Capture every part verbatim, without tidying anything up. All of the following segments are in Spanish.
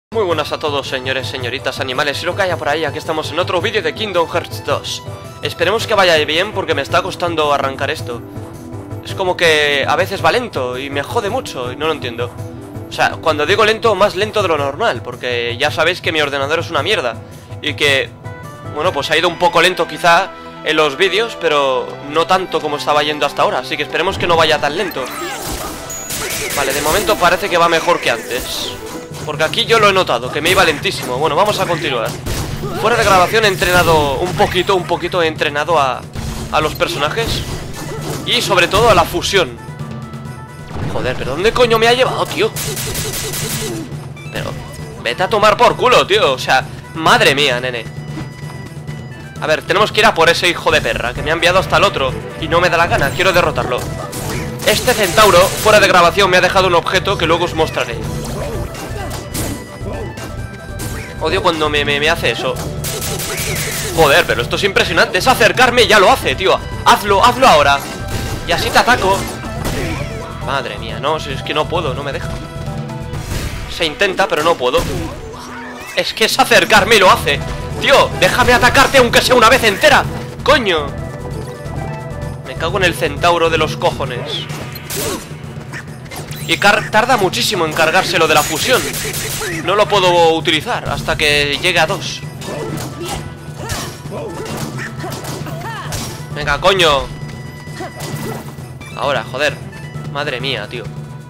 Muy buenas a todos, señores, señoritas, animales y lo que haya por ahí. Aquí estamos en otro vídeo de Kingdom Hearts dos. Esperemos que vaya bien porque me está costando arrancar esto. Es como que a veces va lento y me jode mucho y no lo entiendo. O sea, cuando digo lento, más lento de lo normal, porque ya sabéis que mi ordenador es una mierda. Y que, bueno, pues ha ido un poco lento quizá en los vídeos, pero no tanto como estaba yendo hasta ahora. Así que esperemos que no vaya tan lento. Vale, de momento parece que va mejor que antes, porque aquí yo lo he notado, que me iba lentísimo. Bueno, vamos a continuar. Fuera de grabación he entrenado un poquito, un poquito he entrenado a, a los personajes. Y sobre todo a la fusión. Joder, pero ¿dónde coño me ha llevado, tío? Pero vete a tomar por culo, tío. O sea, madre mía, nene. A ver, tenemos que ir a por ese hijo de perra que me ha enviado hasta el otro y no me da la gana, quiero derrotarlo. Este centauro, fuera de grabación, me ha dejado un objeto que luego os mostraré. Odio cuando me, me, me hace eso. Joder, pero esto es impresionante. Es acercarme y ya lo hace, tío. Hazlo, hazlo ahora. Y así te ataco. Madre mía, no, es que no puedo, no me deja. Se intenta, pero no puedo. Es que es acercarme y lo hace. Tío, déjame atacarte aunque sea una vez entera. Coño. Me cago en el centauro de los cojones. Y tarda muchísimo en cargárselo de la fusión. No lo puedo utilizar hasta que llegue a dos. Venga, coño. Ahora, joder. Madre mía, tío.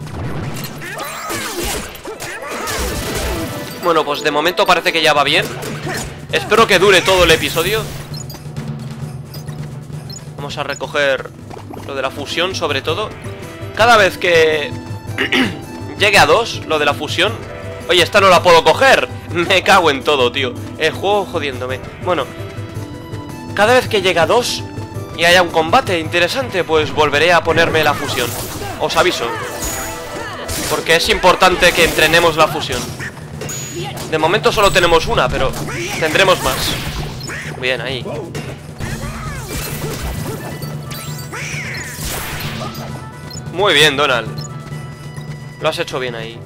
Bueno, pues de momento parece que ya va bien. Espero que dure todo el episodio. Vamos a recoger lo de la fusión, sobre todo. Cada vez que llegue a dos, lo de la fusión. Oye, esta no la puedo coger. Me cago en todo, tío. El juego jodiéndome. Bueno, cada vez que llegue a dos y haya un combate interesante, pues volveré a ponerme la fusión. Os aviso, porque es importante que entrenemos la fusión. De momento solo tenemos una, pero tendremos más. Bien, ahí. Muy bien, Donald. Lo has hecho bien ahí.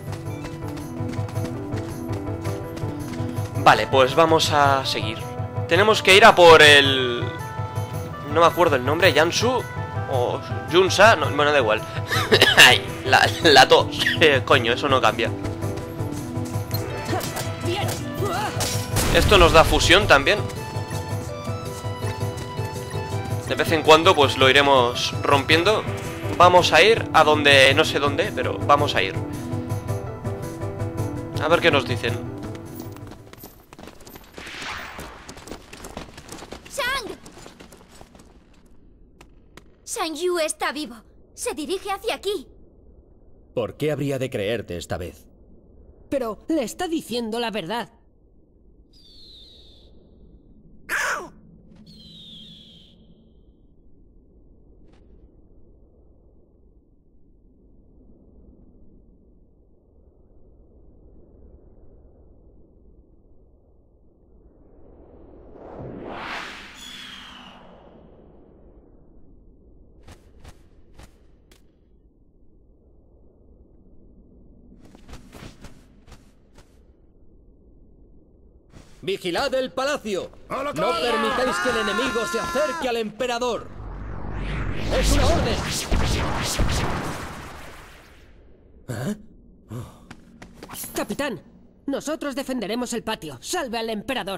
Vale, pues vamos a seguir. Tenemos que ir a por el... No me acuerdo el nombre, Yansu o Junsa, no, bueno, da igual. Ay, la, la tos. Eh, coño, eso no cambia. Esto nos da fusión también. De vez en cuando pues lo iremos rompiendo. Vamos a ir a donde... no sé dónde, pero vamos a ir. A ver qué nos dicen. ¡Shang! Shang Yu está vivo. Se dirige hacia aquí. ¿Por qué habría de creerte esta vez? Pero le está diciendo la verdad. ¡Vigilad el palacio! ¡No permitáis que el enemigo se acerque al emperador! ¡Es una orden! ¿Eh? Oh. Capitán, nosotros defenderemos el patio. ¡Salve al emperador!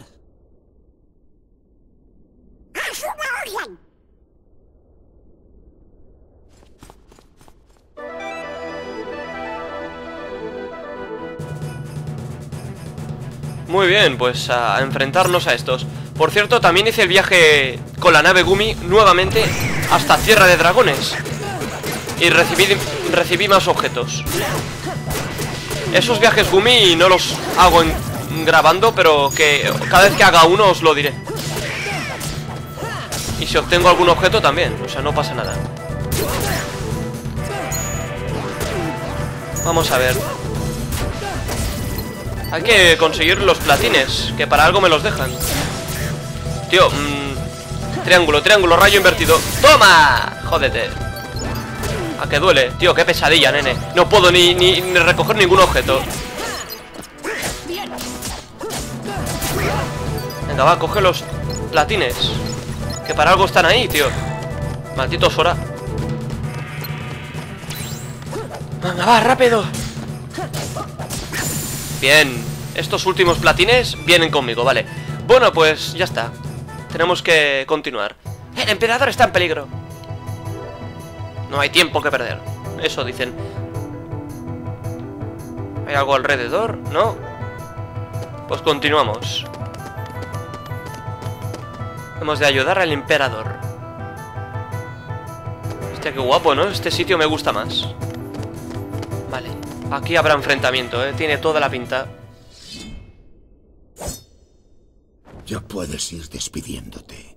¡Es una orden! Muy bien, pues a enfrentarnos a estos. Por cierto, también hice el viaje con la nave Gumi nuevamente hasta Tierra de Dragones. Y recibí, recibí más objetos. Esos viajes Gumi no los hago en, grabando, pero que cada vez que haga uno os lo diré. Y si obtengo algún objeto también, o sea, no pasa nada. Vamos a ver. Hay que conseguir los platines, que para algo me los dejan. Tío, mmm, triángulo, triángulo, rayo invertido. ¡Toma! Jódete. A que duele. Tío, qué pesadilla, nene. No puedo ni, ni, ni recoger ningún objeto. Venga, va, coge los platines. Que para algo están ahí, tío. Maldito Sora. Venga, va, rápido. Bien. Estos últimos platines vienen conmigo, vale. Bueno, pues ya está. Tenemos que continuar. El emperador está en peligro. No hay tiempo que perder. Eso dicen. ¿Hay algo alrededor? ¿No? Pues continuamos. Hemos de ayudar al emperador. Hostia, qué guapo, ¿no? Este sitio me gusta más. Vale. Aquí habrá enfrentamiento, ¿eh? Tiene toda la pinta. Ya puedes ir despidiéndote.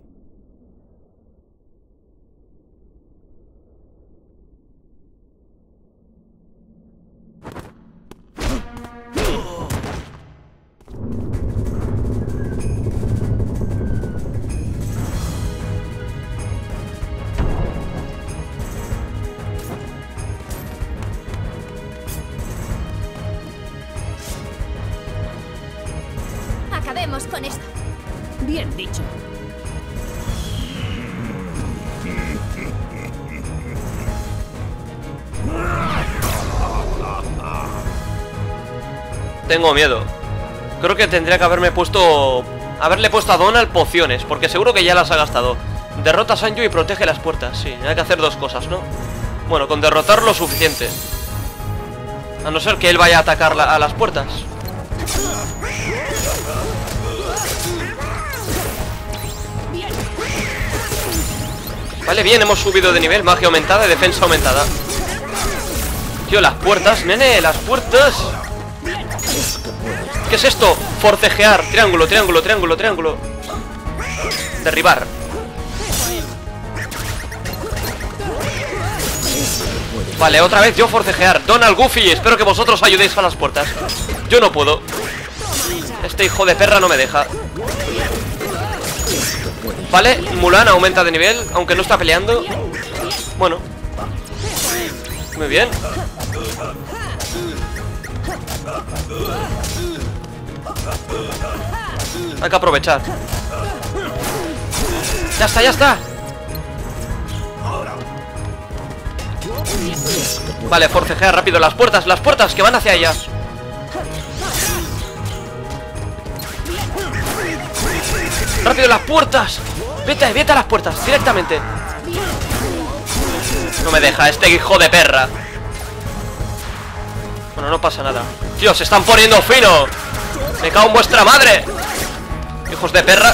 Acabemos con esto. Bien dicho. Tengo miedo. Creo que tendría que haberme puesto... Haberle puesto a Donald pociones, porque seguro que ya las ha gastado. Derrota a Sanju y protege las puertas. Sí, hay que hacer dos cosas, ¿no? Bueno, con derrotar lo suficiente. A no ser que él vaya a atacar la- a las puertas. Vale, bien, hemos subido de nivel. Magia aumentada y defensa aumentada. Tío, las puertas, nene, las puertas. ¿Qué es esto? Forcejear, triángulo, triángulo, triángulo, triángulo. Derribar. Vale, otra vez yo forcejear. Donald, Goofy, espero que vosotros ayudéis a las puertas. Yo no puedo. Este hijo de perra no me deja. Vale, Mulan aumenta de nivel, aunque no está peleando. Bueno. Muy bien. Hay que aprovechar. Ya está, ya está. Vale, forcejear rápido. Las puertas, las puertas que van hacia ellas. Rápido, las puertas. Vete, vete a las puertas, directamente. No me deja, este hijo de perra. Bueno, no pasa nada. Tío, se están poniendo fino. Me cago en vuestra madre. Hijos de perra.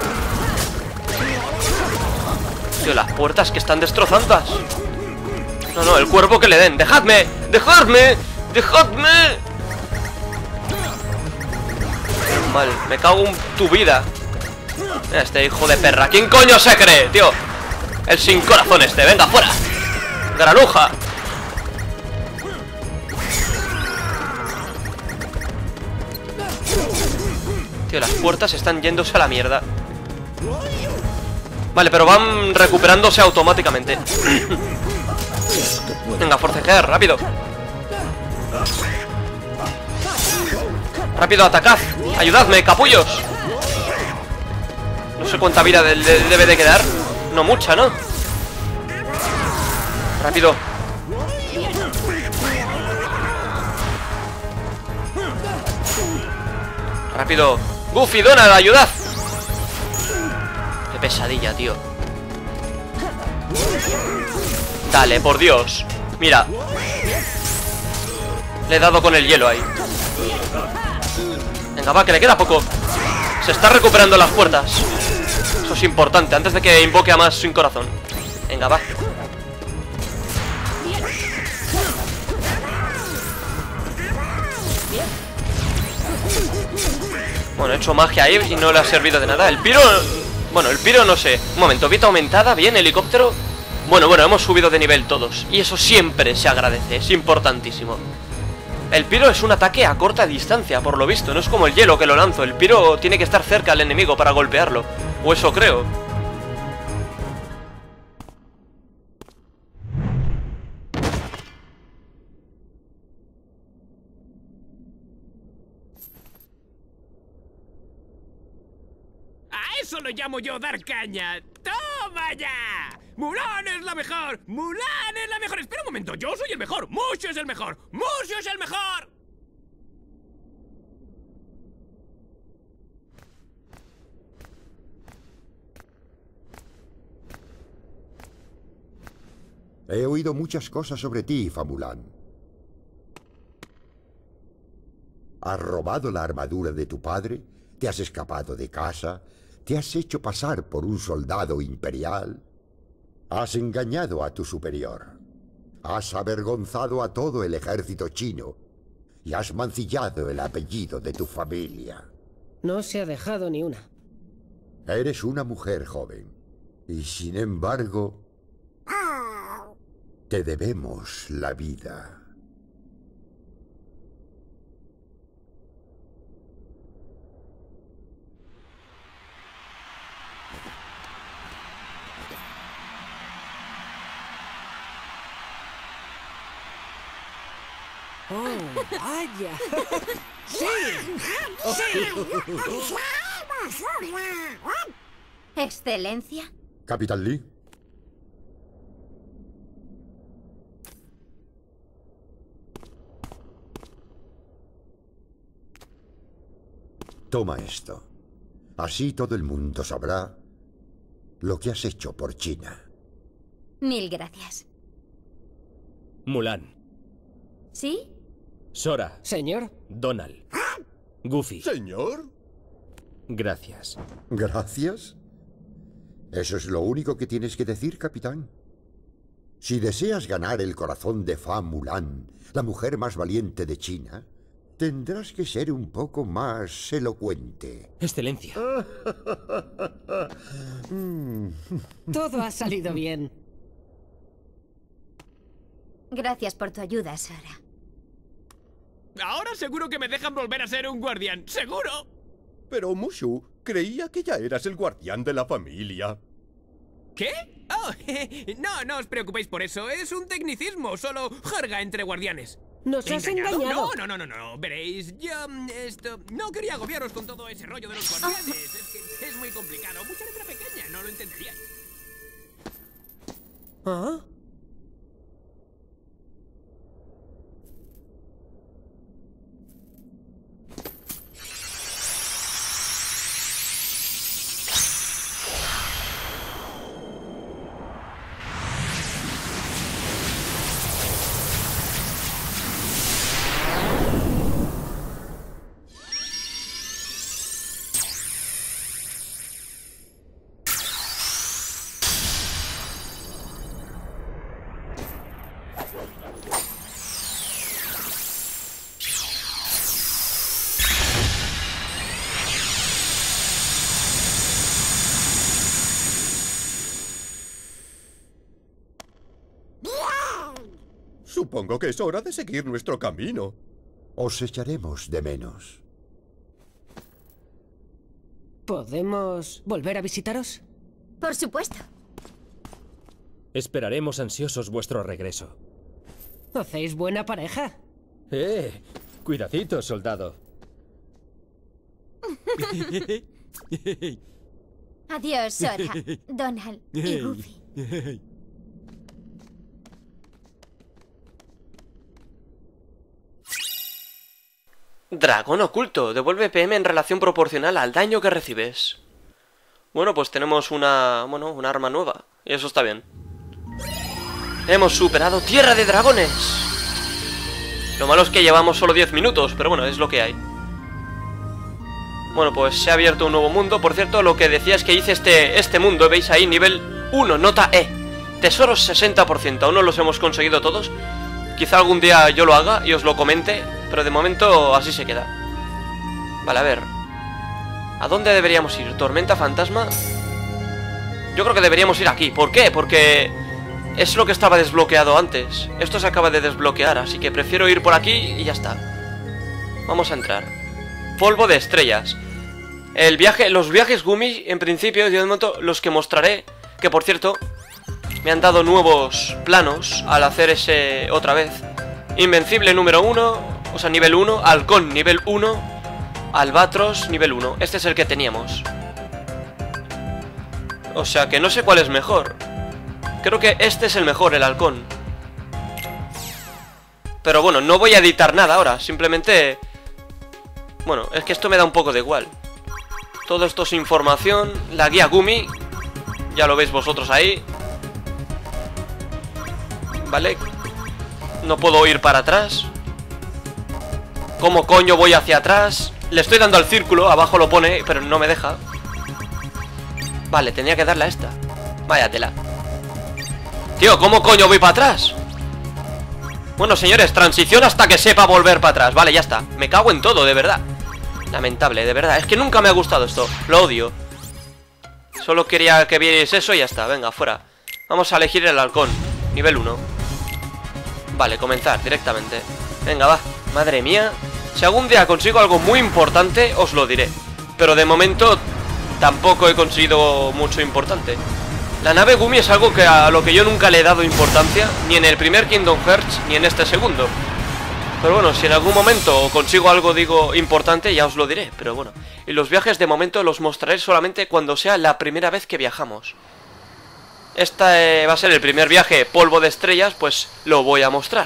Tío, las puertas que están destrozadas. No, no, el cuerpo que le den. Dejadme, dejadme, dejadme. Mal, me cago en tu vida. Mira, este hijo de perra. ¿Quién coño se cree, tío? El sin corazón este, venga, fuera. Granuja. Tío, las puertas están yéndose a la mierda. Vale, pero van recuperándose automáticamente. Venga, forcejear, rápido. Rápido, atacad. Ayudadme, capullos. No sé cuánta vida de de debe de quedar. No mucha, ¿no? Rápido. Rápido. Goofy, Donald, ayudad. Qué pesadilla, tío. Dale, por Dios. Mira. Le he dado con el hielo ahí. Venga, va, que le queda poco. Se está recuperando las puertas. Eso es importante, antes de que invoque a más sin corazón. Venga, va. Bueno, he hecho magia ahí y no le ha servido de nada. El piro... Bueno, el piro no sé. Un momento, vida aumentada, bien, helicóptero. Bueno, bueno, hemos subido de nivel todos. Y eso siempre se agradece, es importantísimo. El piro es un ataque a corta distancia, por lo visto. No es como el hielo que lo lanzo. El piro tiene que estar cerca al enemigo para golpearlo. O eso creo. eso lo llamo yo dar caña. ¡Toma ya! ¡Mulan es la mejor! ¡Mulan es la mejor! Espera un momento, yo soy el mejor. Mushu es el mejor. Mushu es el mejor. He oído muchas cosas sobre ti, Famulan. Has robado la armadura de tu padre, te has escapado de casa, te has hecho pasar por un soldado imperial, has engañado a tu superior, has avergonzado a todo el ejército chino y has mancillado el apellido de tu familia. No se ha dejado ni una. Eres una mujer joven y sin embargo te debemos la vida. ¡Oh, vaya! ¡Sí! Excelencia. Capitán Lee. Toma esto. Así todo el mundo sabrá lo que has hecho por China. Mil gracias. Mulan. ¿Sí? Sora. Señor. Donald. Goofy. ¿Señor? Gracias. ¿Gracias? ¿Eso es lo único que tienes que decir, capitán? Si deseas ganar el corazón de Fa Mulan, la mujer más valiente de China, tendrás que ser un poco más elocuente. Excelencia. Todo ha salido bien. Gracias por tu ayuda, Sora. Ahora seguro que me dejan volver a ser un guardián. ¡Seguro! Pero Mushu, creía que ya eras el guardián de la familia. ¿Qué? Oh, no, no os preocupéis por eso. Es un tecnicismo, solo jerga entre guardianes. ¡Nos has engañado! No, no, no, no, no. Veréis, yo mm, esto no quería agobiaros con todo ese rollo de los guardianes. Es que es muy complicado. Mucha letra pequeña, no lo entenderíais. ¿Ah? Supongo que es hora de seguir nuestro camino. Os echaremos de menos. ¿Podemos volver a visitaros? Por supuesto. Esperaremos ansiosos vuestro regreso. ¿Hacéis buena pareja? ¡Eh! Cuidadito, soldado. Adiós, Sora, Donald y Goofy. Dragón oculto. Devuelve P M en relación proporcional al daño que recibes. Bueno, pues tenemos una... Bueno, una arma nueva. Y eso está bien. Hemos superado Tierra de Dragones. Lo malo es que llevamos solo diez minutos, pero bueno, es lo que hay. Bueno, pues se ha abierto un nuevo mundo. Por cierto, lo que decía es que hice este, este mundo. ¿Veis ahí? Nivel uno, nota E. Tesoros sesenta por ciento. Aún no los hemos conseguido todos. Quizá algún día yo lo haga y os lo comente, pero de momento así se queda. Vale, a ver. ¿A dónde deberíamos ir? ¿Tormenta fantasma? Yo creo que deberíamos ir aquí. ¿Por qué? Porque es lo que estaba desbloqueado antes. Esto se acaba de desbloquear, así que prefiero ir por aquí y ya está. Vamos a entrar. Polvo de estrellas. El viaje, los viajes Gumi, en principio, de momento, los que mostraré. Que por cierto, me han dado nuevos planos al hacer ese otra vez. Invencible número uno, o sea, nivel uno. Halcón nivel uno. Albatros nivel uno. Este es el que teníamos. O sea que no sé cuál es mejor. Creo que este es el mejor, el halcón. Pero bueno, no voy a editar nada ahora. Simplemente... Bueno, es que esto me da un poco de igual. Todo esto es información. La guía Gumi, ya lo veis vosotros ahí. Vale. No puedo ir para atrás. ¿Cómo coño voy hacia atrás? Le estoy dando al círculo, abajo lo pone, pero no me deja. Vale, tenía que darle a esta. Vaya tela. Tío, ¿cómo coño voy para atrás? Bueno, señores, transición hasta que sepa volver para atrás. Vale, ya está. Me cago en todo, de verdad. Lamentable, de verdad. Es que nunca me ha gustado esto. Lo odio. Solo quería que vierais eso y ya está. Venga, fuera. Vamos a elegir el halcón. Nivel uno. Vale, comenzar directamente. Venga, va. Madre mía. Si algún día consigo algo muy importante, os lo diré. Pero de momento tampoco he conseguido mucho importante. La nave Gumi es algo que a lo que yo nunca le he dado importancia, ni en el primer Kingdom Hearts, ni en este segundo. Pero bueno, si en algún momento consigo algo, digo, importante, ya os lo diré. Pero bueno, y los viajes de momento los mostraré solamente cuando sea la primera vez que viajamos. Esta eh, va a ser el primer viaje polvo de estrellas, pues lo voy a mostrar.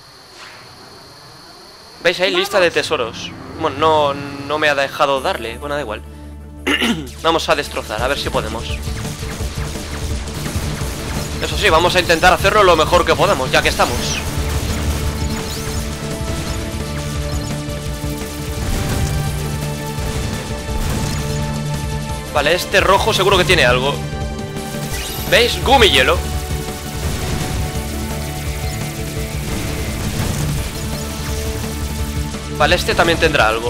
¿Veis ahí? Lista de tesoros. Bueno, no, no me ha dejado darle. Bueno, da igual. Vamos a destrozar, a ver si podemos. Eso sí, vamos a intentar hacerlo lo mejor que podamos, ya que estamos. Vale, este rojo seguro que tiene algo. ¿Veis? Gumi hielo. Vale, este también tendrá algo.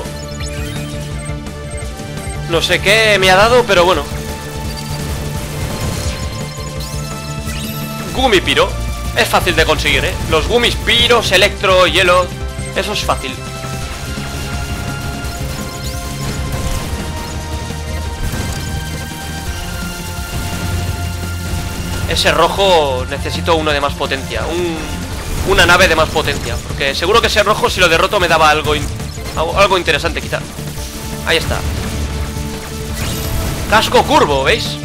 No sé qué me ha dado, pero bueno. Gumi piro. Es fácil de conseguir, ¿eh? Los gumis piros, electro, hielo. Eso es fácil. Ese rojo necesito uno de más potencia. Un, una nave de más potencia. Porque seguro que ese rojo, si lo derroto, me daba algo, in, algo interesante, quizá. Ahí está. Casco curvo, ¿veis?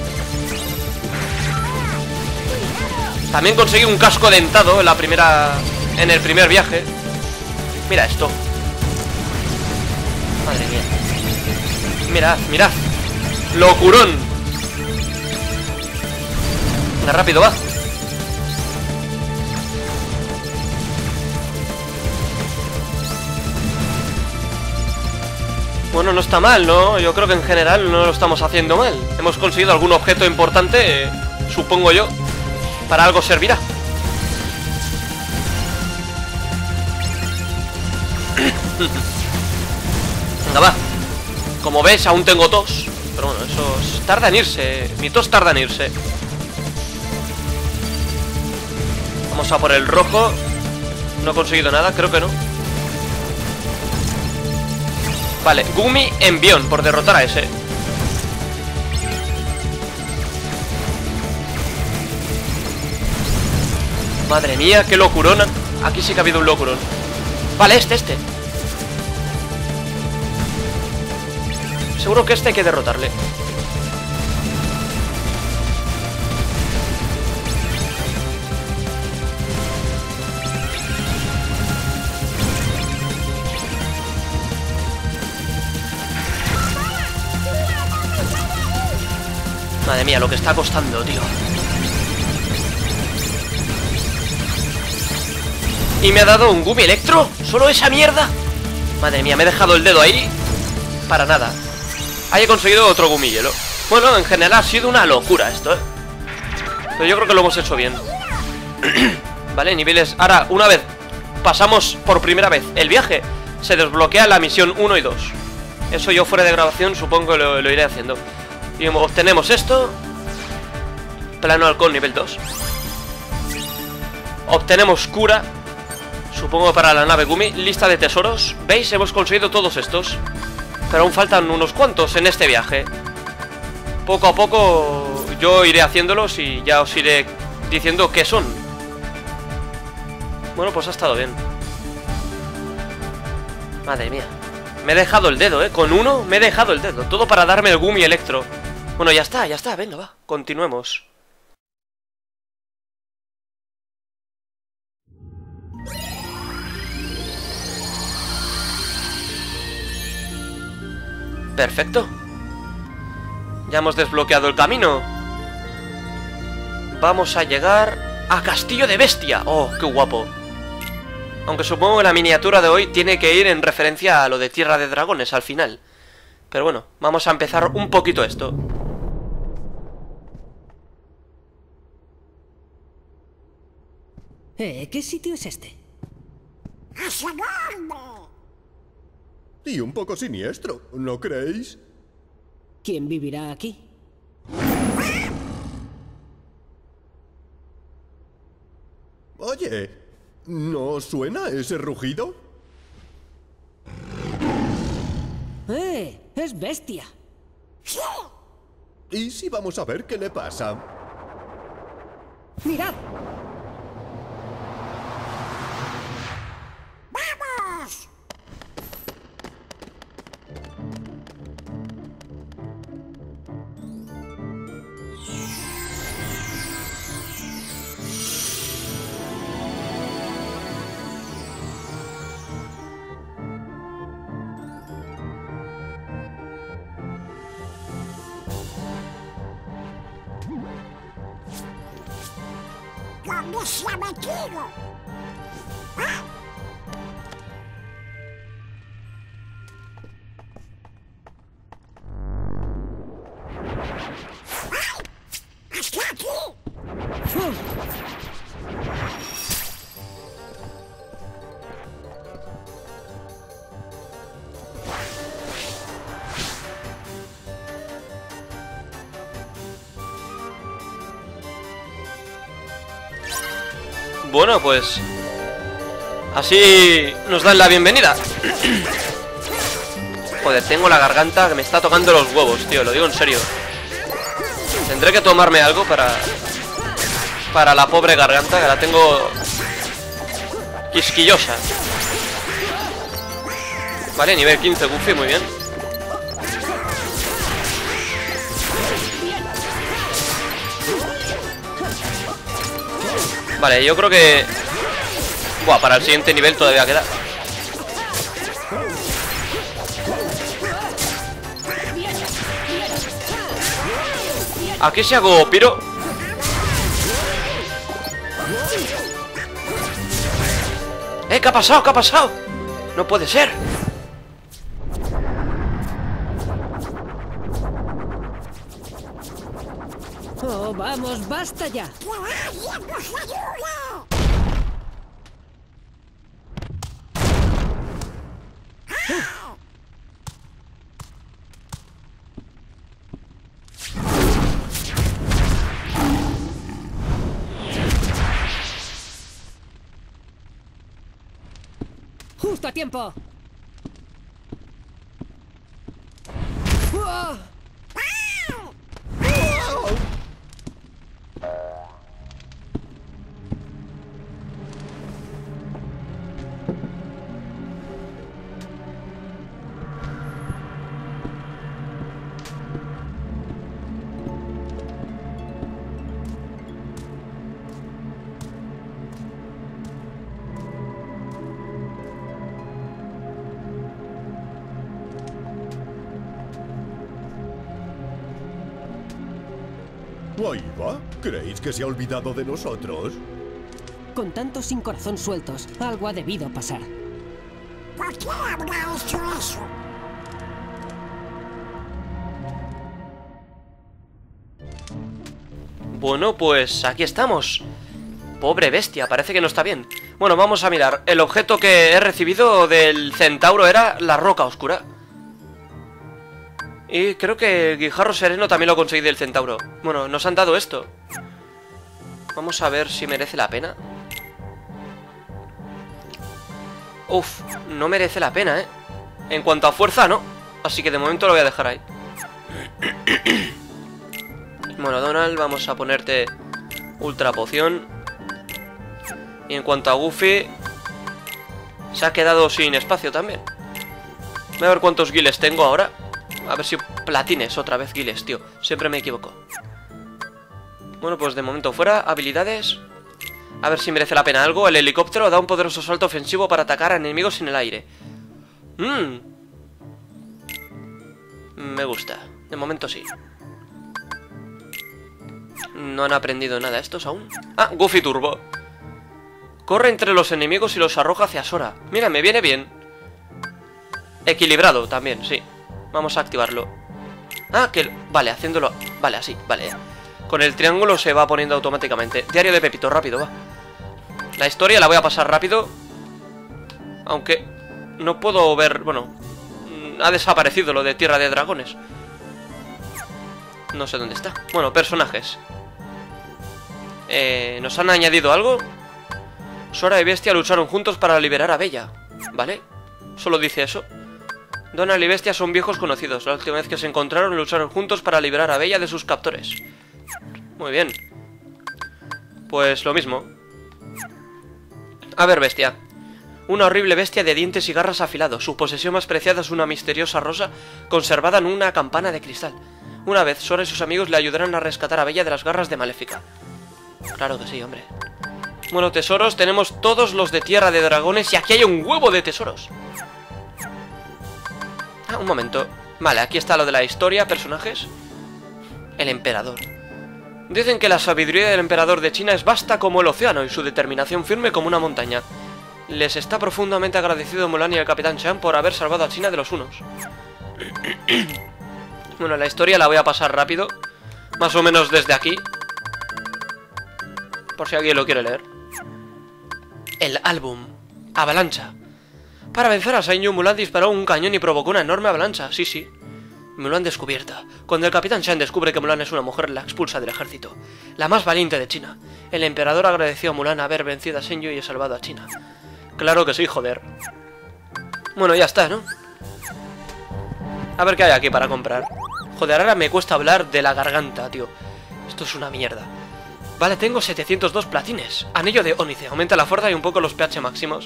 También conseguí un casco dentado en la primera... En el primer viaje. Mira esto. Madre mía. Mirad, mirad. Locurón. Venga, rápido, va. Bueno, no está mal, ¿no? Yo creo que en general no lo estamos haciendo mal. Hemos conseguido algún objeto importante, eh, supongo yo. Para algo servirá. Venga, va. Como ves, aún tengo tos. Pero bueno, eso tarda en irse. Mi tos tarda en irse. Vamos a por el rojo. No he conseguido nada, creo que no. Vale, Gumi envión por derrotar a ese. Madre mía, qué locurón. Aquí sí que ha habido un locurón. Vale, este, este. Seguro que este hay que derrotarle. Madre mía, lo que está costando, tío. Y me ha dado un Gumi electro. ¿Solo esa mierda? Madre mía, me he dejado el dedo ahí. Para nada. Ahí he conseguido otro Gumi hielo. Bueno, en general ha sido una locura esto, ¿eh? Pero yo creo que lo hemos hecho bien. Vale, niveles... Ahora, una vez pasamos por primera vez el viaje, se desbloquea la misión uno y dos. Eso yo fuera de grabación supongo que lo, lo iré haciendo. Y obtenemos esto. Plano halcón nivel dos. Obtenemos cura, supongo para la nave Gumi. Lista de tesoros. ¿Veis? Hemos conseguido todos estos. Pero aún faltan unos cuantos en este viaje. Poco a poco yo iré haciéndolos y ya os iré diciendo qué son. Bueno, pues ha estado bien. Madre mía. Me he dejado el dedo, ¿eh? Con uno me he dejado el dedo. Todo para darme el Gumi electro. Bueno, ya está, ya está, venga, va. continuemos. Perfecto. Ya hemos desbloqueado el camino. Vamos a llegar a Castillo de Bestia. Oh, qué guapo. Aunque supongo que la miniatura de hoy tiene que ir en referencia a lo de Tierra de Dragones al final. Pero bueno, vamos a empezar un poquito esto. Eh, ¿qué sitio es este? Y un poco siniestro, ¿no creéis? ¿Quién vivirá aquí? Oye, ¿no suena ese rugido? ¡Eh! ¡Es Bestia! ¿Y si vamos a ver qué le pasa? ¡Mirad! ¿Dónde se ha metido? ¿Ah? ¡Ay! ¡Hasta aquí! Bueno, pues así nos dan la bienvenida. Joder, tengo la garganta que me está tocando los huevos, tío, lo digo en serio. Tendré que tomarme algo para Para la pobre garganta, que la tengo quisquillosa. Vale, nivel quince, Goofy, muy bien. Vale, yo creo que... Buah, para el siguiente nivel todavía queda. Aquí se hago piro. ¿Eh? ¿Qué ha pasado? ¿Qué ha pasado? No puede ser. ¡Oh, vamos! ¡Basta ya! ¡Que alguien nos ayude! ¡Justo a tiempo! ¡Uah! Ahí va. ¿Creéis que se ha olvidado de nosotros? Con tantos sin corazón sueltos, algo ha debido pasar. ¿Por qué habrá hecho eso? Bueno, pues aquí estamos. Pobre bestia, parece que no está bien. Bueno, vamos a mirar. El objeto que he recibido del centauro era la roca oscura. Y creo que el guijarro sereno también lo conseguí del centauro. Bueno, nos han dado esto. Vamos a ver si merece la pena. Uf, no merece la pena, ¿eh? En cuanto a fuerza, no. Así que de momento lo voy a dejar ahí. Bueno, Donald, vamos a ponerte ultra poción. Y en cuanto a Goofy, se ha quedado sin espacio también. Voy a ver cuántos guiles tengo ahora. A ver si platines otra vez guiles, tío. Siempre me equivoco. Bueno, pues de momento fuera. Habilidades. A ver si merece la pena algo. El helicóptero da un poderoso salto ofensivo para atacar a enemigos en el aire. Mmm. Me gusta. De momento sí. No han aprendido nada estos aún. Ah, Goofy Turbo. Corre entre los enemigos y los arroja hacia Sora. Mira, me viene bien. Equilibrado también, sí. Vamos a activarlo. Ah, que... Vale, haciéndolo... Vale, así, vale. Con el triángulo se va poniendo automáticamente. Diario de Pepito, rápido, va. La historia la voy a pasar rápido. Aunque no puedo ver... Bueno, ha desaparecido lo de Tierra de Dragones. No sé dónde está. Bueno, personajes. Eh, ¿Nos han añadido algo? Sora y Bestia lucharon juntos para liberar a Bella. ¿Vale? Solo dice eso. Donald y Bestia son viejos conocidos. La última vez que se encontraron lucharon juntos para liberar a Bella de sus captores. Muy bien. Pues lo mismo. A ver, Bestia. Una horrible bestia de dientes y garras afilados. Su posesión más preciada es una misteriosa rosa conservada en una campana de cristal. Una vez, Sora y sus amigos le ayudarán a rescatar a Bella de las garras de Maléfica. Claro que sí, hombre. Bueno, tesoros, tenemos todos los de Tierra de Dragones y aquí hay un huevo de tesoros. Ah, un momento. Vale, aquí está lo de la historia, personajes. El emperador. Dicen que la sabiduría del emperador de China es vasta como el océano y su determinación firme como una montaña. Les está profundamente agradecido Mulan y el Capitán Chan por haber salvado a China de los hunos. Bueno, la historia la voy a pasar rápido. Más o menos desde aquí. Por si alguien lo quiere leer. El álbum. Avalancha. Para vencer a Sanyu, Mulan disparó un cañón y provocó una enorme avalancha. Sí, sí. Mulan descubierta. Cuando el Capitán Chan descubre que Mulan es una mujer, la expulsa del ejército. La más valiente de China. El emperador agradeció a Mulan haber vencido a Sanyu y salvado a China. Claro que sí, joder. Bueno, ya está, ¿no? A ver qué hay aquí para comprar. Joder, ahora me cuesta hablar de la garganta, tío. Esto es una mierda. Vale, tengo setecientos dos platines. Anillo de ónice. Aumenta la fuerza y un poco los pH máximos.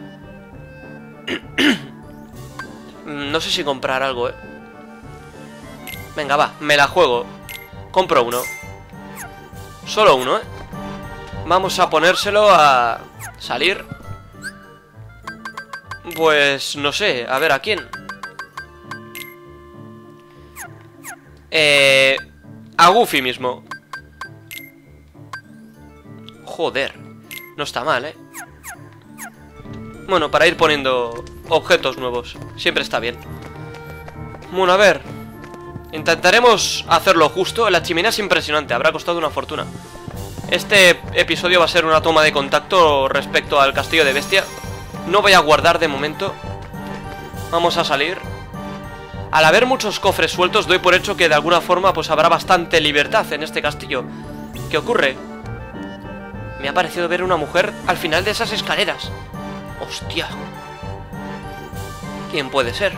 No sé si comprar algo, eh. Venga, va, me la juego. Compro uno. Solo uno, eh. Vamos a ponérselo a... salir. Pues no sé, a ver, ¿a quién? Eh... A Goofy mismo. Joder, no está mal, ¿eh? Bueno, para ir poniendo objetos nuevos. Siempre está bien. Bueno, a ver. Intentaremos hacerlo justo. La chimenea es impresionante, habrá costado una fortuna. Este episodio va a ser una toma de contacto respecto al castillo de Bestia. No voy a guardar de momento. Vamos a salir. Al haber muchos cofres sueltos, doy por hecho que de alguna forma pues habrá bastante libertad en este castillo. ¿Qué ocurre? Me ha parecido ver una mujer al final de esas escaleras. ¡Hostia! ¿Quién puede ser?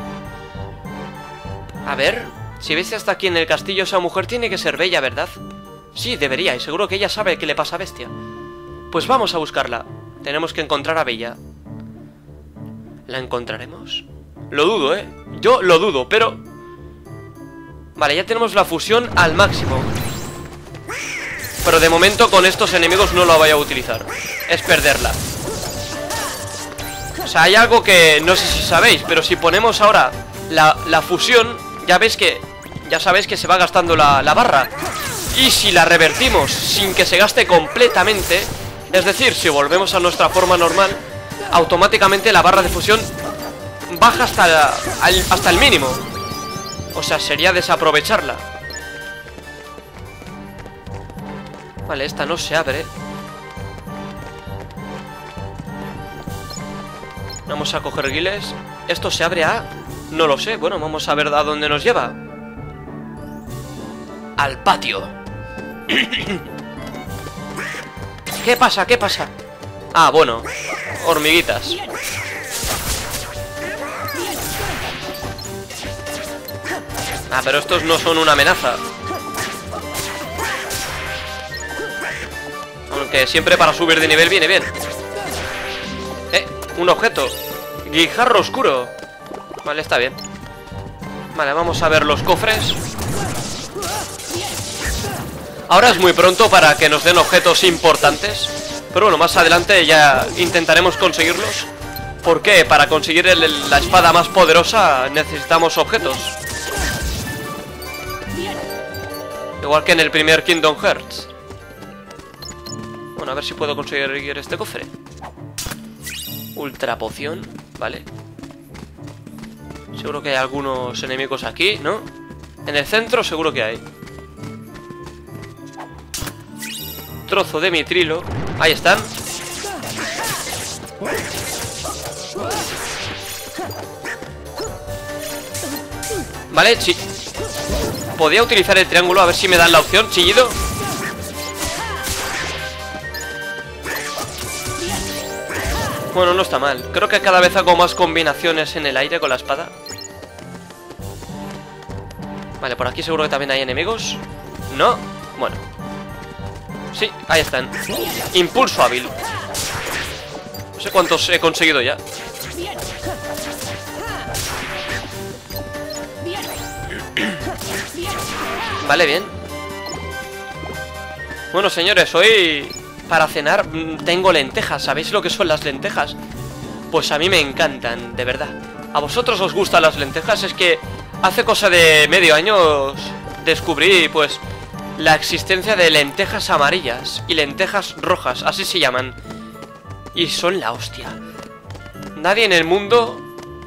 A ver... Si ves hasta aquí en el castillo, esa mujer tiene que ser Bella, ¿verdad? Sí, debería, y seguro que ella sabe qué le pasa a Bestia. Pues vamos a buscarla. Tenemos que encontrar a Bella. ¿La encontraremos? Lo dudo, ¿eh? Yo lo dudo, pero... Vale, ya tenemos la fusión al máximo. Pero de momento con estos enemigos no la voy a utilizar. Es perderla. O sea, hay algo que no sé si sabéis, pero si ponemos ahora la, la fusión, ya veis que... Ya sabéis que se va gastando la, la barra. Y si la revertimos sin que se gaste completamente, es decir, si volvemos a nuestra forma normal, automáticamente la barra de fusión baja hasta, la, al, hasta el mínimo. O sea, sería desaprovecharla. Vale, esta no se abre. Vamos a coger guiles. ¿Esto se abre a...? No lo sé, bueno, vamos a ver a dónde nos lleva. Al patio. ¿Qué pasa? ¿Qué pasa? Ah, bueno, hormiguitas. Ah, pero estos no son una amenaza. Aunque siempre para subir de nivel viene bien. Eh, un objeto. Guijarro oscuro. Vale, está bien. Vale, vamos a ver los cofres. Ahora es muy pronto para que nos den objetos importantes, pero bueno, más adelante ya intentaremos conseguirlos. Porque para conseguir el, la espada más poderosa necesitamos objetos. Igual que en el primer Kingdom Hearts. Bueno, a ver si puedo conseguir este cofre. Ultra poción, vale. Seguro que hay algunos enemigos aquí, ¿no? En el centro seguro que hay. Trozo de mitrilo. Ahí están. Vale, chi... podía utilizar el triángulo, a ver si me dan la opción. Chillido. Bueno, no está mal. Creo que cada vez hago más combinaciones en el aire con la espada. Vale, por aquí seguro que también hay enemigos. No, bueno. Sí, ahí están. Impulso hábil. No sé cuántos he conseguido ya. Vale, bien. Bueno, señores, hoy para cenar tengo lentejas. ¿Sabéis lo que son las lentejas? Pues a mí me encantan, de verdad. ¿A vosotros os gustan las lentejas? Es que hace cosa de medio año descubrí, pues, la existencia de lentejas amarillas y lentejas rojas, así se llaman. Y son la hostia. Nadie en el mundo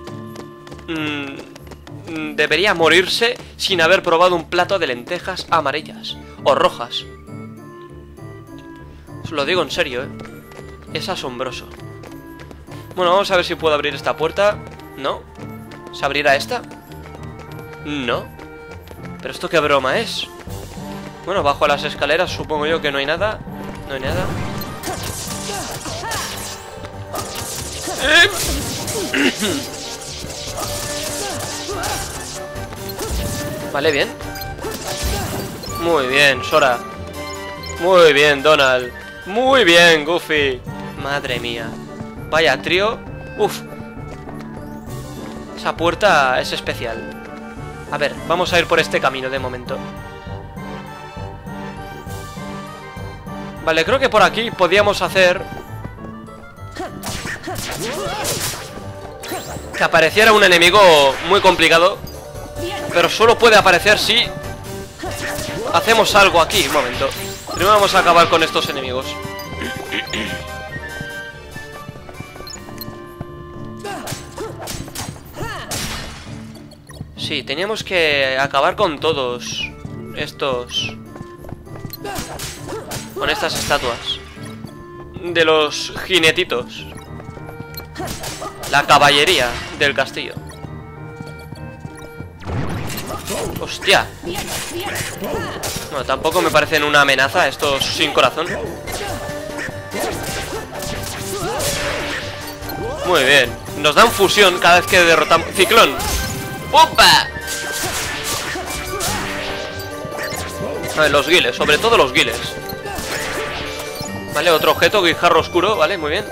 mmm, debería morirse sin haber probado un plato de lentejas amarillas o rojas. Os lo digo en serio, ¿eh? Es asombroso. Bueno, vamos a ver si puedo abrir esta puerta. ¿No? ¿Se abrirá esta? No. ¿Pero esto qué broma es? Bueno, bajo las escaleras supongo yo que no hay nada. No hay nada. ¡Eh! Vale, bien. Muy bien, Sora. Muy bien, Donald. Muy bien, Goofy. Madre mía. Vaya trío. Uf. Esa puerta es especial. A ver, vamos a ir por este camino de momento. Vale, creo que por aquí podíamos hacer que apareciera un enemigo muy complicado, pero solo puede aparecer si hacemos algo aquí. Un momento. Primero vamos a acabar con estos enemigos. Sí, teníamos que acabar con todos estos... con estas estatuas de los jinetitos. La caballería del castillo. Hostia. Bueno, tampoco me parecen una amenaza estos sin corazón. Muy bien. Nos dan fusión cada vez que derrotamos... ¡Ciclón! ¡Opa! A ver, los guiles, sobre todo los guiles. Vale, otro objeto, guijarro oscuro, vale, muy bien.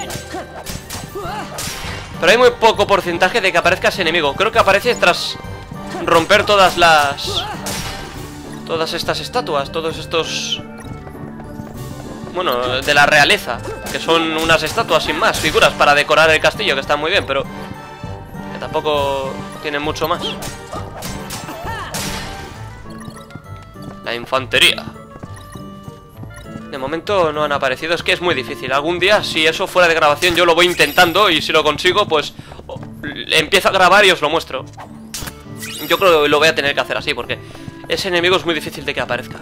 Pero hay muy poco porcentaje de que aparezca ese enemigo. Creo que aparece tras romper todas las... todas estas estatuas, todos estos... bueno, de la realeza, que son unas estatuas sin más, figuras para decorar el castillo, que están muy bien, pero que tampoco tienen mucho más. La infantería. De momento no han aparecido, es que es muy difícil. Algún día, si eso fuera de grabación, yo lo voy intentando, y si lo consigo, pues empiezo a grabar y os lo muestro. Yo creo que lo voy a tener que hacer así, porque ese enemigo es muy difícil de que aparezca.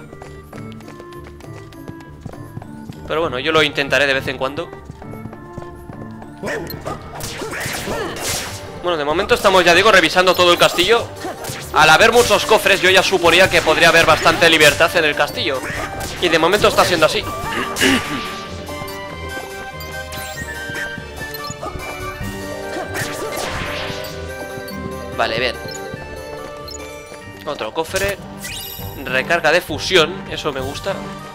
Pero bueno, yo lo intentaré de vez en cuando. Bueno, de momento estamos, ya digo, revisando todo el castillo. Al haber muchos cofres, yo ya suponía que podría haber bastante libertad en el castillo. Y de momento está siendo así. Vale, bien. Otro cofre. Recarga de fusión, eso me gusta.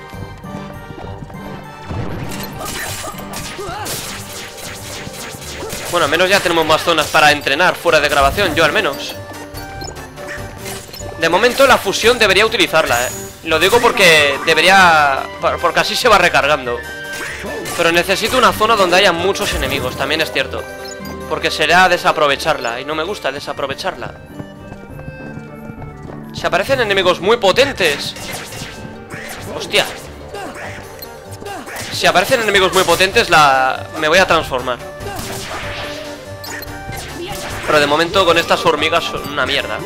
Bueno, al menos ya tenemos más zonas para entrenar fuera de grabación, yo al menos. De momento la fusión debería utilizarla, eh. Lo digo porque debería... porque así se va recargando. Pero necesito una zona donde haya muchos enemigos, también es cierto. Porque será desaprovecharla, y no me gusta desaprovecharla. Se aparecen enemigos muy potentes. Hostia. Si aparecen enemigos muy potentes, la... me voy a transformar. Pero de momento con estas hormigas son una mierda.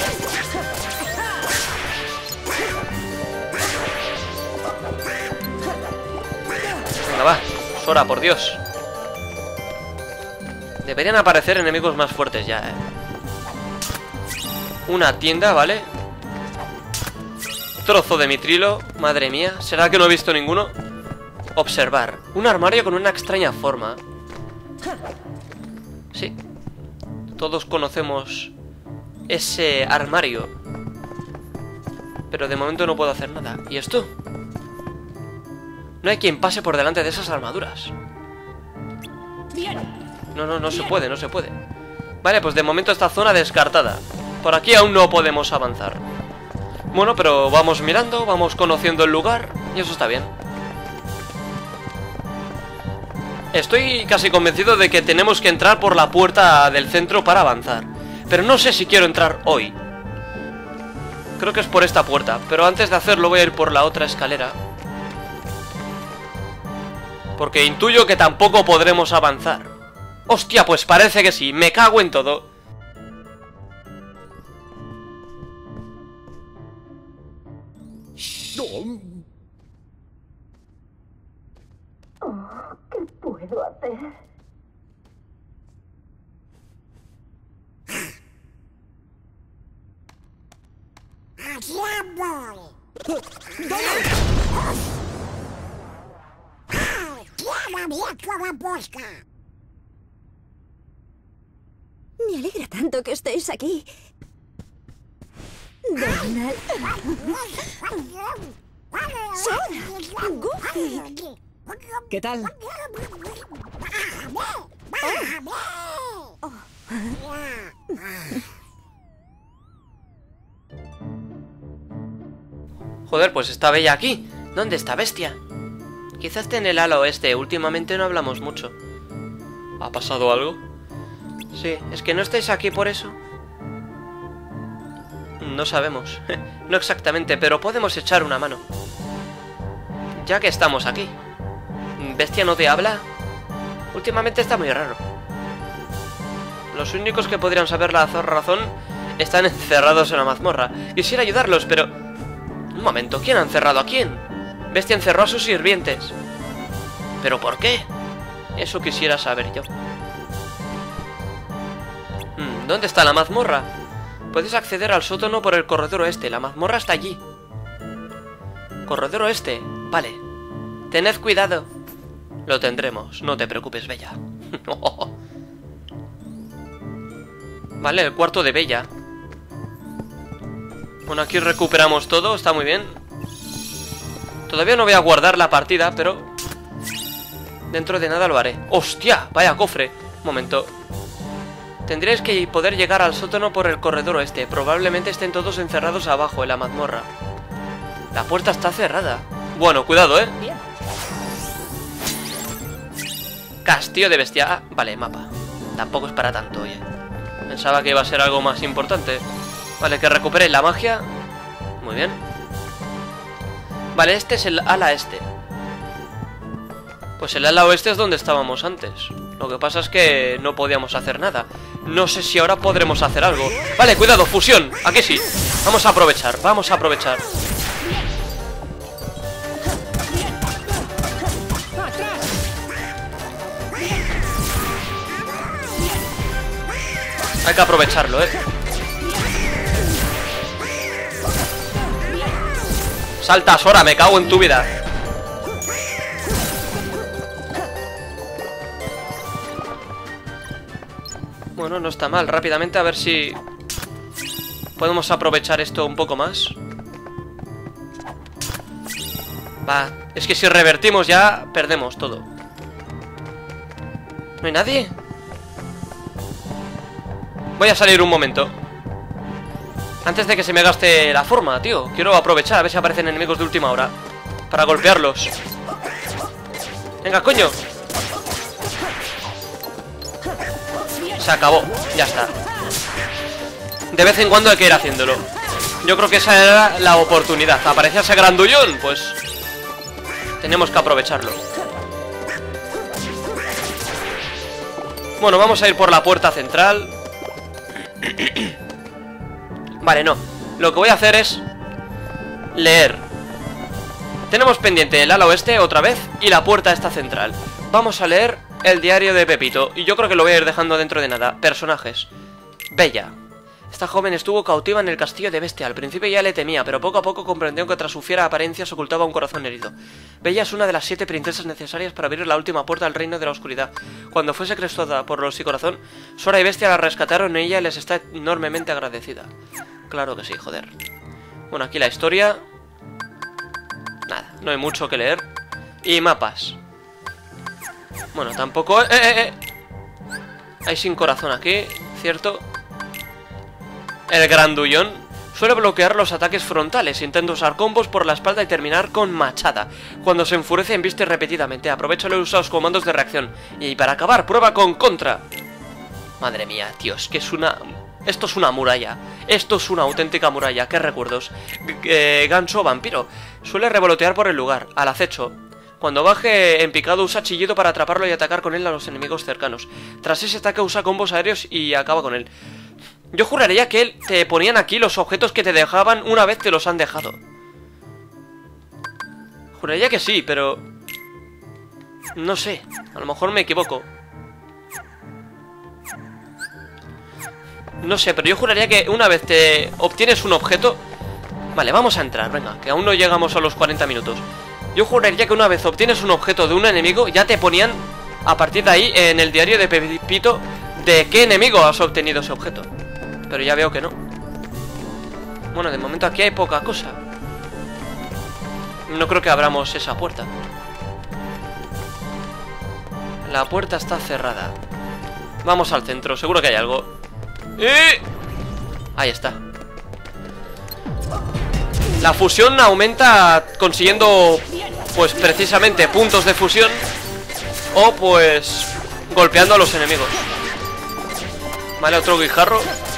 Venga, va. Sora, por Dios. Deberían aparecer enemigos más fuertes ya, eh. Una tienda, ¿vale? Trozo de mitrilo. Madre mía. ¿Será que no he visto ninguno? Observar. Un armario con una extraña forma. Sí. Todos conocemos ese armario. Pero de momento no puedo hacer nada. ¿Y esto? No hay quien pase por delante de esas armaduras. No, no, no se puede, no se puede. Vale, pues de momento esta zona descartada. Por aquí aún no podemos avanzar. Bueno, pero vamos mirando, vamos conociendo el lugar. Y eso está bien. Estoy casi convencido de que tenemos que entrar por la puerta del centro para avanzar. Pero no sé si quiero entrar hoy. Creo que es por esta puerta. Pero antes de hacerlo voy a ir por la otra escalera. Porque intuyo que tampoco podremos avanzar. Hostia, pues parece que sí. Me cago en todo. ¿Qué puedo hacer? Allá voy. ¡Tierra vieja la busca! Me alegra tanto que estéis aquí. Donald. Sora. Goofy. ¿Qué tal? Joder, pues está Bella aquí. ¿Dónde está Bestia? Quizás esté en el ala oeste. Últimamente no hablamos mucho. ¿Ha pasado algo? Sí, es que no estáis aquí por eso. No sabemos. No exactamente, pero podemos echar una mano. Ya que estamos aquí. ¿Bestia no te habla? Últimamente está muy raro. Los únicos que podrían saber la razón están encerrados en la mazmorra. Quisiera ayudarlos, pero... Un momento, ¿quién ha encerrado a quién? Bestia encerró a sus sirvientes. ¿Pero por qué? Eso quisiera saber yo. Hmm, ¿dónde está la mazmorra? Puedes acceder al sótano por el corredor oeste. La mazmorra está allí. Corredor oeste. Vale. Tened cuidado. Lo tendremos. No te preocupes, Bella. Vale, el cuarto de Bella. Bueno, aquí recuperamos todo. Está muy bien. Todavía no voy a guardar la partida, pero... dentro de nada lo haré. ¡Hostia! Vaya cofre. Un momento. Tendréis que poder llegar al sótano por el corredor oeste. Probablemente estén todos encerrados abajo en la mazmorra. La puerta está cerrada. Bueno, cuidado, ¿eh? Castillo de Bestia. Ah, vale, mapa. Tampoco es para tanto, oye. Pensaba que iba a ser algo más importante. Vale, que recupere la magia. Muy bien. Vale, este es el ala este. Pues el ala oeste es donde estábamos antes. Lo que pasa es que no podíamos hacer nada. No sé si ahora podremos hacer algo. Vale, cuidado, fusión. Aquí sí. Vamos a aprovechar, vamos a aprovechar. Hay que aprovecharlo, eh. Salta, Sora, me cago en tu vida. Bueno, no está mal. Rápidamente a ver si podemos aprovechar esto un poco más. Va, es que si revertimos ya perdemos todo. ¿No hay nadie? Voy a salir un momento. Antes de que se me gaste la forma, tío. Quiero aprovechar a ver si aparecen enemigos de última hora para golpearlos. Venga, coño. Se acabó, ya está. De vez en cuando hay que ir haciéndolo. Yo creo que esa era la oportunidad. Aparecía ese grandullón, pues tenemos que aprovecharlo. Bueno, vamos a ir por la puerta central. Vale, no. Lo que voy a hacer es leer. Tenemos pendiente el ala oeste otra vez y la puerta esta central. Vamos a leer el diario de Pepito. Y yo creo que lo voy a ir dejando dentro de nada. Personajes. Bella. Esta joven estuvo cautiva en el castillo de Bestia. Al principio ya le temía, pero poco a poco comprendió que tras su fiera apariencia se ocultaba un corazón herido. Bella es una de las siete princesas necesarias para abrir la última puerta al reino de la oscuridad. Cuando fue secuestrada por los Psicorazón, Sora y Bestia la rescataron y ella les está enormemente agradecida. Claro que sí, joder. Bueno, aquí la historia. Nada, no hay mucho que leer. Y mapas. Bueno, tampoco... ¡Eh, eh, eh! Hay sin corazón aquí, ¿cierto? El grandullón suele bloquear los ataques frontales. Intenta usar combos por la espalda y terminar con machada. Cuando se enfurece embiste repetidamente. Aprovecha los usados comandos de reacción. Y para acabar, prueba con contra. Madre mía, tío, es que es una... Esto es una muralla. Esto es una auténtica muralla. ¿Qué recuerdos? Eh, gancho vampiro. Suele revolotear por el lugar, al acecho. Cuando baje en picado usa chillido para atraparlo y atacar con él a los enemigos cercanos. Tras ese ataque usa combos aéreos y acaba con él. Yo juraría que él te ponían aquí los objetos que te dejaban una vez te los han dejado. Juraría que sí, pero... no sé, a lo mejor me equivoco. No sé, pero yo juraría que una vez te obtienes un objeto... Vale, vamos a entrar, venga, que aún no llegamos a los cuarenta minutos. Yo juraría que una vez obtienes un objeto de un enemigo, ya te ponían a partir de ahí en el diario de Pepito de qué enemigo has obtenido ese objeto. Pero ya veo que no. Bueno, de momento aquí hay poca cosa. No creo que abramos esa puerta. La puerta está cerrada. Vamos al centro, seguro que hay algo. ¡Eh! Ahí está. La fusión aumenta consiguiendo, pues precisamente, puntos de fusión. O pues golpeando a los enemigos. Vale, otro guijarro.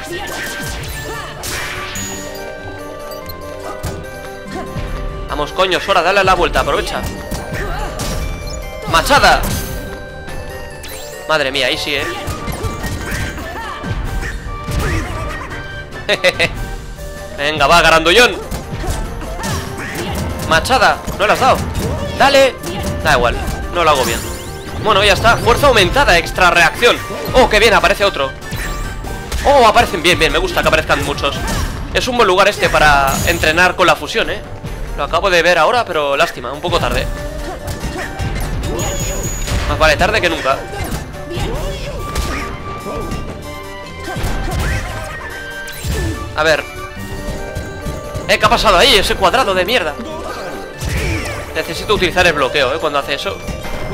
Vamos, coño, Sora, dale la vuelta, aprovecha. ¡Machada! Madre mía, ahí sí, eh. Venga, va, grandullón. Machada, no le has dado. Dale. Da igual, no lo hago bien. Bueno, ya está, fuerza aumentada, extra reacción. Oh, qué bien, aparece otro. Oh, aparecen bien, bien, me gusta que aparezcan muchos. Es un buen lugar este para entrenar con la fusión, eh. Lo acabo de ver ahora, pero lástima, un poco tarde. Más vale tarde que nunca. A ver. Eh, ¿qué ha pasado ahí? Ese cuadrado de mierda. Necesito utilizar el bloqueo, eh, cuando hace eso.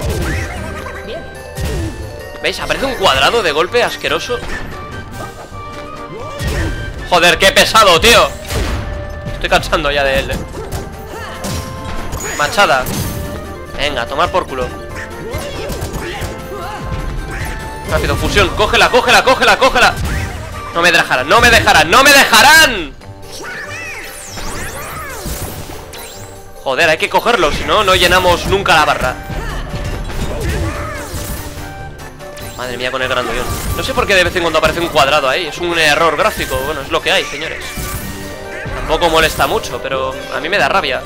¿Veis? Aparece un cuadrado de golpe asqueroso. Joder, qué pesado, tío. Estoy cansando ya de él, eh. Machada. Venga, a tomar por culo. Rápido, fusión, cógela, cógela, cógela, cógela. No me dejarán, no me dejarán, no me dejarán. Joder, hay que cogerlo, si no, no llenamos nunca la barra. Madre mía, con el grandullón. No sé por qué de vez en cuando aparece un cuadrado ahí. Es un error gráfico, bueno, es lo que hay, señores. Tampoco molesta mucho, pero a mí me da rabia.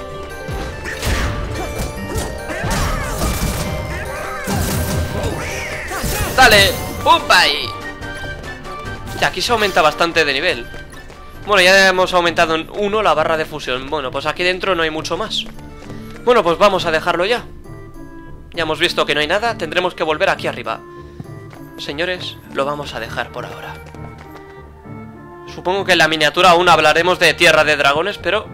Dale, ¡pumpa! Ahí. Hostia, aquí se aumenta bastante de nivel. Bueno, ya hemos aumentado en uno la barra de fusión. Bueno, pues aquí dentro no hay mucho más. Bueno, pues vamos a dejarlo ya. Ya hemos visto que no hay nada. Tendremos que volver aquí arriba. Señores, lo vamos a dejar por ahora. Supongo que en la miniatura aún hablaremos de Tierra de Dragones, pero...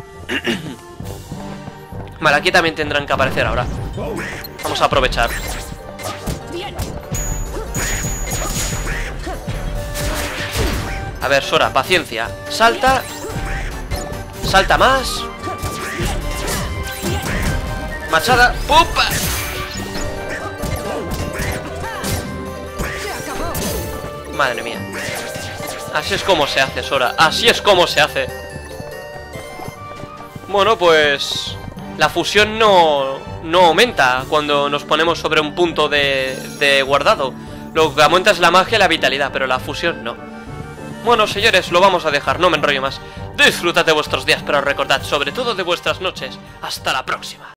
Vale, aquí también tendrán que aparecer ahora. Vamos a aprovechar. A ver, Sora, paciencia. Salta. Salta más. Machada. ¡Pupa! Madre mía. Así es como se hace, Sora. Así es como se hace. Bueno, pues... la fusión no, no aumenta cuando nos ponemos sobre un punto de, de guardado. Lo que aumenta es la magia y la vitalidad, pero la fusión no. Bueno, señores, lo vamos a dejar, no me enrollo más. Disfrutad de vuestros días, pero recordad sobre todo de vuestras noches. Hasta la próxima.